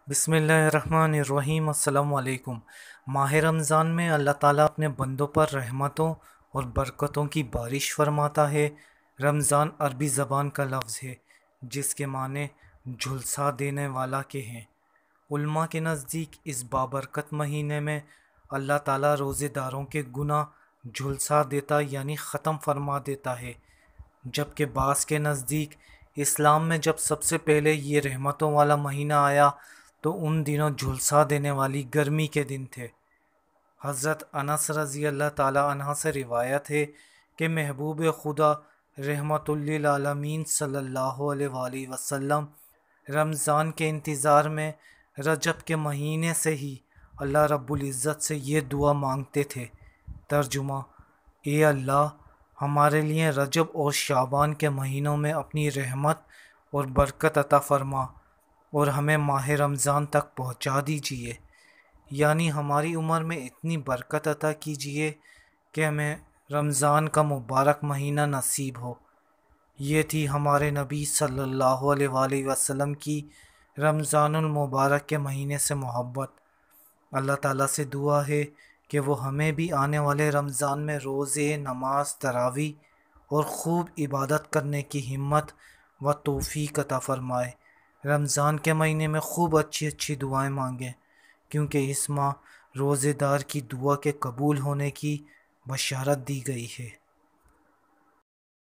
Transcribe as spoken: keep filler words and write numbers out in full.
بسم اللہ الرحمن الرحیم۔ السلام علیکم۔ ماہ رمضان میں اللہ تعالیٰ اپنے بندوں پر رحمتوں اور برکتوں کی بارش فرماتا ہے۔ رمضان عربی زبان کا لفظ ہے جس کے معنی جھلسا دینے والا کے ہیں۔ علماء کے نزدیک اس بابرکت مہینے میں اللہ تعالیٰ روزے داروں کے گناہ جھلسا دیتا یعنی ختم فرما دیتا ہے، جبکہ بعض کے نزدیک اسلام میں جب سب سے پہلے یہ رحمتوں والا مہینہ آیا تو ان دنوں جھلسا دینے والی گرمی کے دن تھے۔ حضرت انس رضی اللہ تعالی عنہ سے روایت ہے کہ محبوب خدا رحمت للعالمین صلی اللہ علیہ وآلہ وسلم رمضان کے انتظار میں رجب کے مہینے سے ہی اللہ رب العزت سے یہ دعا مانگتے تھے۔ ترجمہ: اے اللہ، ہمارے لیے رجب اور شعبان کے مہینوں میں اپنی رحمت اور برکت عطا فرما اور ہمیں ماہ رمضان تک پہنچا دیجیے، یعنی ہماری عمر میں اتنی برکت عطا کیجیے کہ ہمیں رمضان کا مبارک مہینہ نصیب ہو۔ یہ تھی ہمارے نبی صلی اللہ علیہ وآلہ وسلم کی رمضان المبارک کے مہینے سے محبت۔ اللہ تعالیٰ سے دعا ہے کہ وہ ہمیں بھی آنے والے رمضان میں روزے، نماز، تراویح اور خوب عبادت کرنے کی ہمت و توفیق عطا فرمائے۔ رمضان کے مہینے میں خوب اچھی اچھی دعائیں مانگیں، کیونکہ اس ماہ روزے دار کی دعا کے قبول ہونے کی بشارت دی گئی ہے۔